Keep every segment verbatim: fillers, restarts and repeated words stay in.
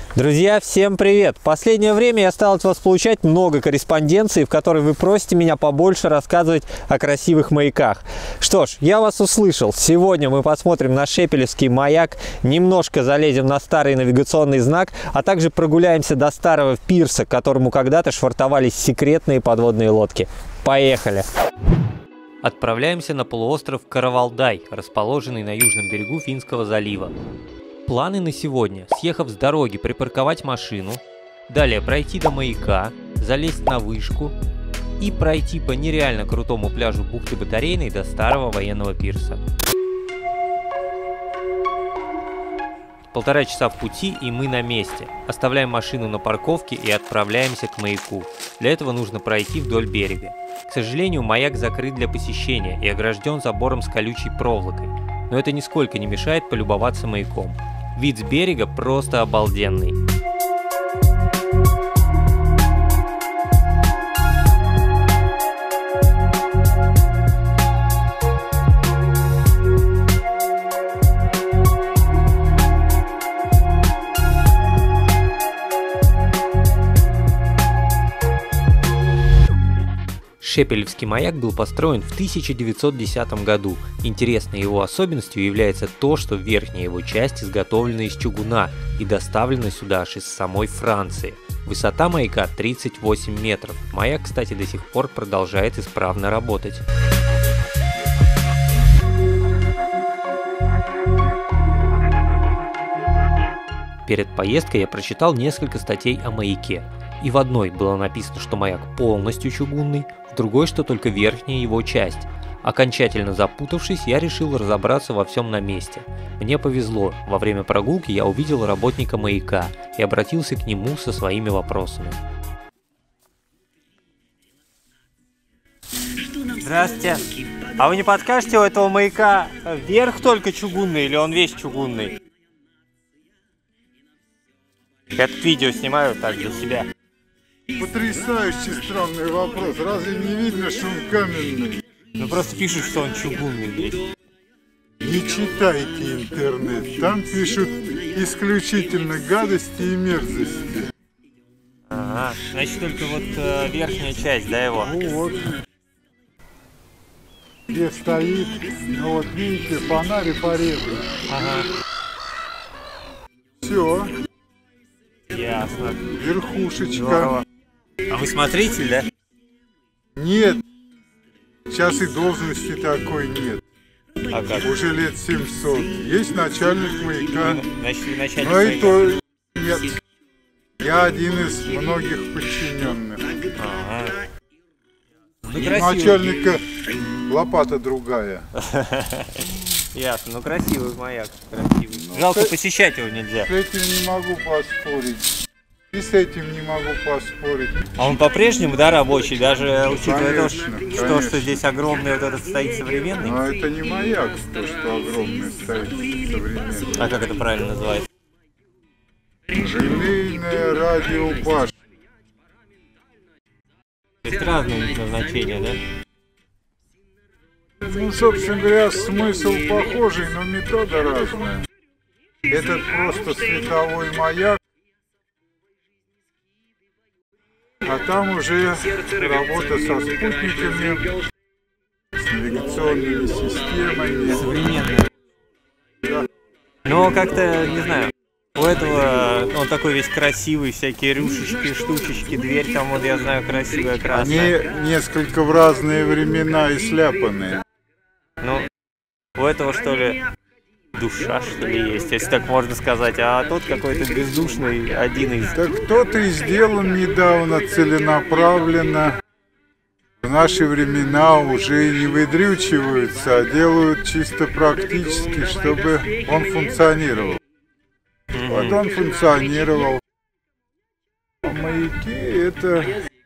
Друзья, всем привет! В последнее время я стал от вас получать много корреспонденции, в которой вы просите меня побольше рассказывать о красивых маяках. Что ж, я вас услышал. Сегодня мы посмотрим на Шепелевский маяк, немножко залезем на старый навигационный знак, а также прогуляемся до старого пирса, к которому когда-то швартовались секретные подводные лодки. Поехали! Отправляемся на полуостров Каравалдай, расположенный на южном берегу Финского залива. Планы на сегодня: съехав с дороги, припарковать машину, далее пройти до маяка, залезть на вышку и пройти по нереально крутому пляжу бухты Батарейной до старого военного пирса. Полтора часа в пути, и мы на месте. Оставляем машину на парковке и отправляемся к маяку. Для этого нужно пройти вдоль берега. К сожалению, маяк закрыт для посещения и огражден забором с колючей проволокой, но это нисколько не мешает полюбоваться маяком. Вид с берега просто обалденный. Шепелевский маяк был построен в тысяча девятьсот десятом году. Интересной его особенностью является то, что верхняя его часть изготовлена из чугуна и доставлена сюда аж из самой Франции. Высота маяка тридцать восемь метров. Маяк, кстати, до сих пор продолжает исправно работать. Перед поездкой я прочитал несколько статей о маяке. И в одной было написано, что маяк полностью чугунный, в другой, что только верхняя его часть. Окончательно запутавшись, я решил разобраться во всем на месте. Мне повезло, во время прогулки я увидел работника маяка и обратился к нему со своими вопросами. Здравствуйте. А вы не подскажете, у этого маяка верх только чугунный или он весь чугунный? Я тут видео снимаю так для себя. Потрясающий странный вопрос. Разве не видно, что он каменный? Ну просто пишут, что он чугунный весь. Не читайте интернет. Там пишут исключительно гадости и мерзости. Ага, значит только вот э, верхняя часть, да, его? Ну вот. Где стоит, ну вот видите, фонарь и порезы. Ага. Все. Ясно. Верхушечка. Здорово. А вы смотритель, да? Нет. Сейчас и должности такой нет. А как? Уже лет семьсот. Есть начальник маяка. Значит, вы начальник Но и то маяка. нет. Я один из многих подчиненных. Ага. Ну, У начальника лопата другая. Ясно, ну красивый маяк, красивый. Ну, жалко, с... посещать его нельзя. С этим не могу поспорить. И с этим не могу поспорить. А он по-прежнему, да, рабочий, даже учитывая конечно, то, конечно. что, что здесь огромный вот этот стоит современный? Но это не маяк, то, что огромный стоит современный. А как это правильно называется? Желейная радиобашня. То есть разные назначения, да? Ну, собственно говоря, смысл похожий, но метода разная. Этот просто световой маяк, а там уже работа со спутниками, с навигационными системами. Современная. Да. Но как-то, не знаю, у этого он такой весь красивый, всякие рюшечки, штучечки, дверь там, вот я знаю, красивая, красная. Они несколько в разные времена и сляпанные. Ну, у этого, что ли, душа, что ли, есть, если так можно сказать, а тот какой-то бездушный, один из... Так кто-то и сделан недавно целенаправленно. В наши времена уже не выдрючиваются, а делают чисто практически, чтобы он функционировал. Mm-hmm. Вот он функционировал. А маяки — это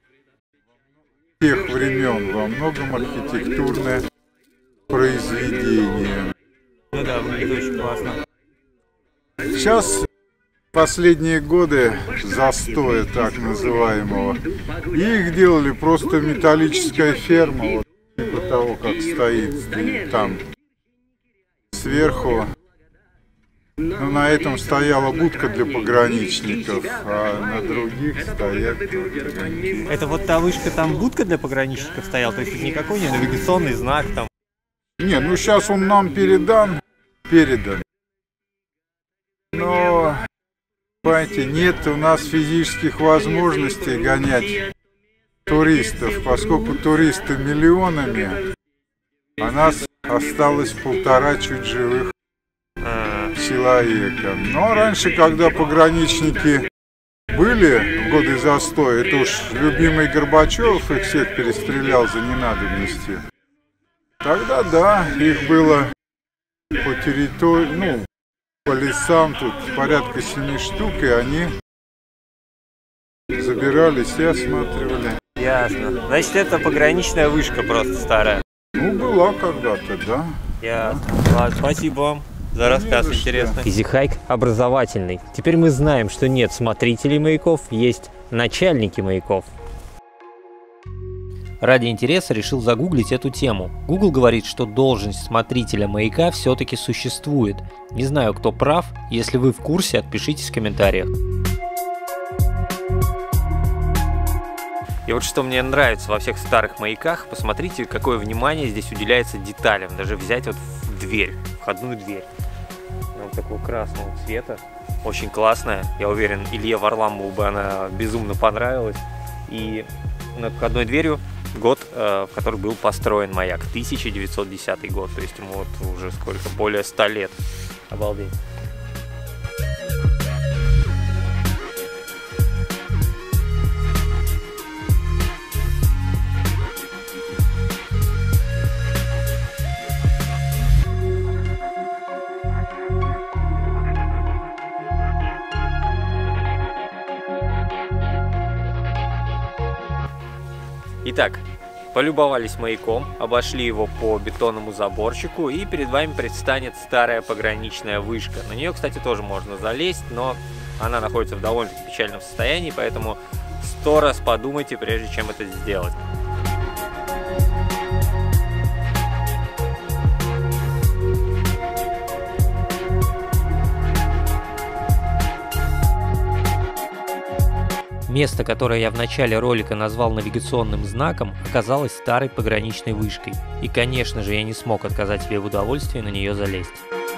тех времен, во многом архитектурное произведение. Ну да, выглядит очень классно. Сейчас последние годы застоя так называемого, их делали просто металлическая ферма, вот типа того, как стоит там сверху Ну, на этом стояла будка для пограничников, а на других стоят огоньки. Это вот та вышка, там будка для пограничников стояла, то есть это никакой не навигационный знак там? Не, ну сейчас он нам передан, передан. Но, понимаете, нет у нас физических возможностей гонять туристов, поскольку туристы миллионами, а нас осталось полтора чуть живых человека. Но раньше, когда пограничники были в годы застоя, это уж любимый Горбачев их всех перестрелял за ненадобностью. Тогда, да, их было по территории, ну, по лесам тут порядка семи штук, и они забирались и осматривали. Ясно. Значит, это пограничная вышка просто старая. Ну, была когда-то, да. Ясно. Ладно, спасибо вам за рассказ, интересный. Изихайк образовательный. Теперь мы знаем, что нет смотрителей маяков, есть начальники маяков. Ради интереса решил загуглить эту тему. Google говорит, что должность смотрителя маяка все-таки существует. Не знаю, кто прав. Если вы в курсе, отпишитесь в комментариях. И вот что мне нравится во всех старых маяках, посмотрите, какое внимание здесь уделяется деталям. Даже взять вот дверь, входную дверь. Вот такого красного цвета. Очень классная. Я уверен, Илье Варламову бы она безумно понравилась. И над входной дверью год, в который был построен маяк, тысяча девятьсот десятый год, то есть ему вот уже сколько, более ста лет. Обалдеть. Итак, полюбовались маяком, обошли его по бетонному заборчику, и перед вами предстанет старая пограничная вышка. На нее, кстати, тоже можно залезть, но она находится в довольно-таки печальном состоянии, поэтому сто раз подумайте, прежде чем это сделать. Место, которое я в начале ролика назвал навигационным знаком, оказалось старой пограничной вышкой. И, конечно же, я не смог отказать себе в удовольствии на нее залезть.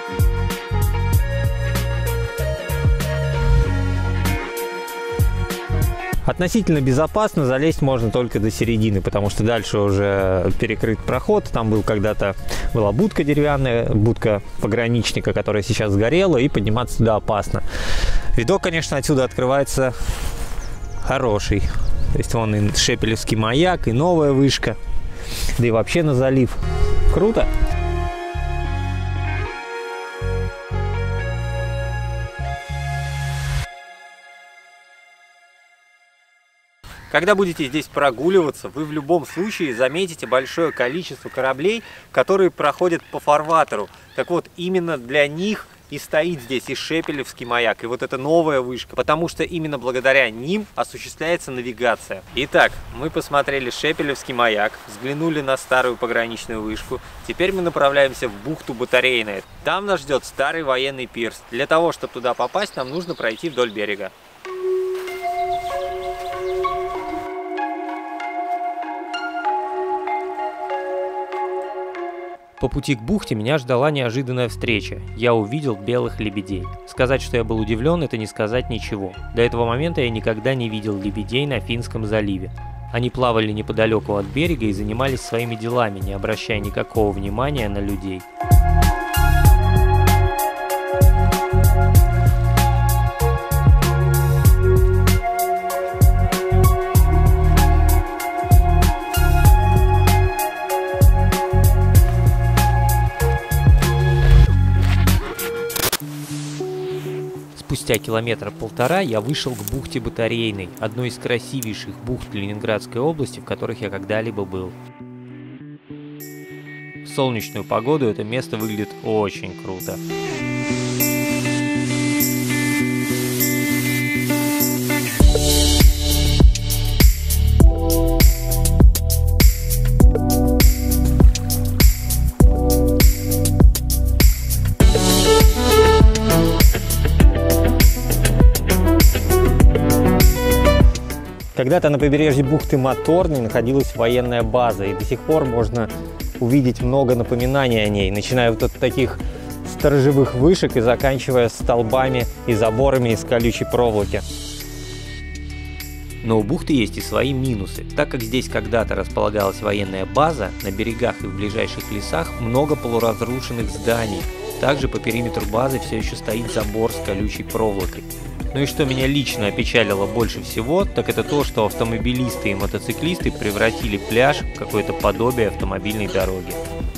Относительно безопасно, залезть можно только до середины, потому что дальше уже перекрыт проход. Там был когда-то была будка деревянная, будка пограничника, которая сейчас сгорела, и подниматься туда опасно. Видок, конечно, отсюда открывается хороший. То есть вон и Шепелевский маяк, и новая вышка, да и вообще на залив. Круто! Когда будете здесь прогуливаться, вы в любом случае заметите большое количество кораблей, которые проходят по фарватеру. Так вот, именно для них и стоит здесь и Шепелевский маяк, и вот эта новая вышка, потому что именно благодаря ним осуществляется навигация. Итак, мы посмотрели Шепелевский маяк, взглянули на старую пограничную вышку. Теперь мы направляемся в бухту Батарейная. Там нас ждет старый военный пирс. Для того, чтобы туда попасть, нам нужно пройти вдоль берега. По пути к бухте меня ждала неожиданная встреча. Я увидел белых лебедей. Сказать, что я был удивлен, это не сказать ничего. До этого момента я никогда не видел лебедей на Финском заливе. Они плавали неподалеку от берега и занимались своими делами, не обращая никакого внимания на людей. Спустя километра полтора я вышел к бухте Батарейной, одной из красивейших бухт Ленинградской области, в которых я когда-либо был. В солнечную погоду это место выглядит очень круто. Когда-то на побережье бухты Моторной находилась военная база, и до сих пор можно увидеть много напоминаний о ней, начиная вот от таких сторожевых вышек и заканчивая столбами и заборами из колючей проволоки. Но у бухты есть и свои минусы. Так как здесь когда-то располагалась военная база, на берегах и в ближайших лесах много полуразрушенных зданий. Также по периметру базы все еще стоит забор с колючей проволокой. Ну и что меня лично опечалило больше всего, так это то, что автомобилисты и мотоциклисты превратили пляж в какое-то подобие автомобильной дороги.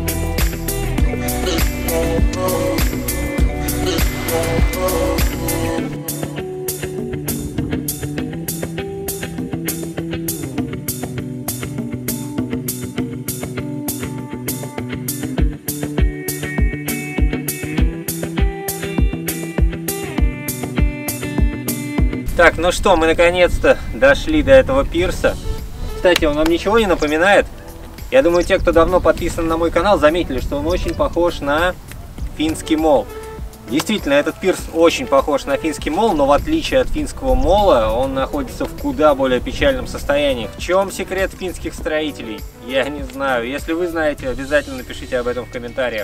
Так, ну что, мы наконец-то дошли до этого пирса. Кстати, он вам ничего не напоминает? Я думаю, те, кто давно подписан на мой канал, заметили, что он очень похож на финский мол. Действительно, этот пирс очень похож на финский мол, но в отличие от финского мола, он находится в куда более печальном состоянии. В чем секрет финских строителей? Я не знаю. Если вы знаете, обязательно напишите об этом в комментариях.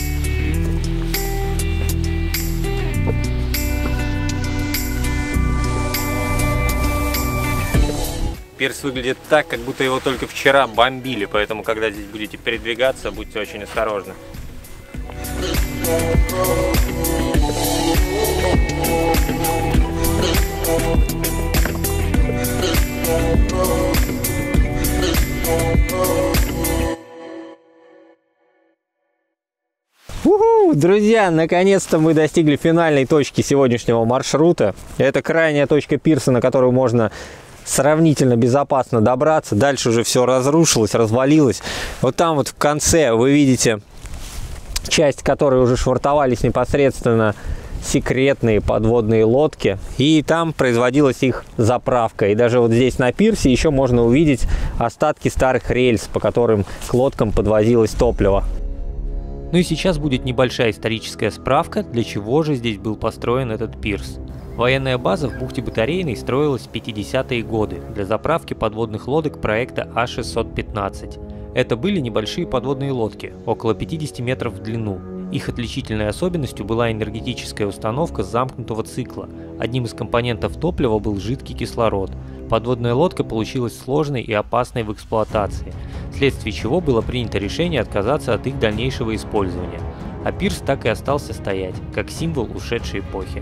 Пирс выглядит так, как будто его только вчера бомбили, поэтому, когда здесь будете передвигаться, будьте очень осторожны. У-ху, друзья, наконец-то мы достигли финальной точки сегодняшнего маршрута. Это крайняя точка пирса, на которую можно сравнительно безопасно добраться. Дальше уже все разрушилось, развалилось. Вот там вот в конце вы видите часть, которой уже швартовались непосредственно секретные подводные лодки. И там производилась их заправка. И даже вот здесь на пирсе еще можно увидеть остатки старых рельс, по которым к лодкам подвозилось топливо. Ну и сейчас будет небольшая историческая справка, для чего же здесь был построен этот пирс. Военная база в бухте Батарейной строилась в пятидесятые годы для заправки подводных лодок проекта А шестьсот пятнадцать. Это были небольшие подводные лодки, около пятидесяти метров в длину. Их отличительной особенностью была энергетическая установка замкнутого цикла. Одним из компонентов топлива был жидкий кислород. Подводная лодка получилась сложной и опасной в эксплуатации, вследствие чего было принято решение отказаться от их дальнейшего использования. А пирс так и остался стоять, как символ ушедшей эпохи.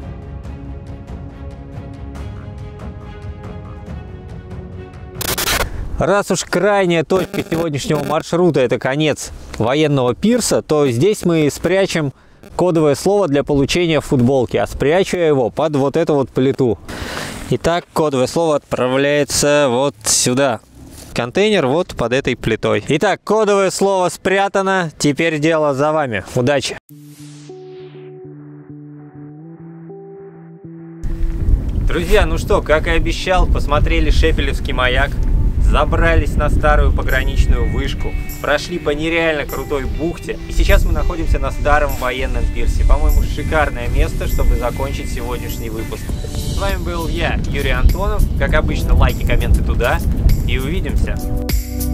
Раз уж крайняя точка сегодняшнего маршрута — это конец военного пирса, то здесь мы спрячем кодовое слово для получения футболки, а спрячу я его под вот эту вот плиту. Итак, кодовое слово отправляется вот сюда. Контейнер вот под этой плитой. Итак, кодовое слово спрятано, теперь дело за вами. Удачи! Друзья, ну что, как и обещал, посмотрели Шепелевский маяк. Забрались на старую пограничную вышку, прошли по нереально крутой бухте, и сейчас мы находимся на старом военном пирсе. По-моему, шикарное место, чтобы закончить сегодняшний выпуск. С вами был я, Юрий Антонов. Как обычно, лайки, комменты туда, и увидимся.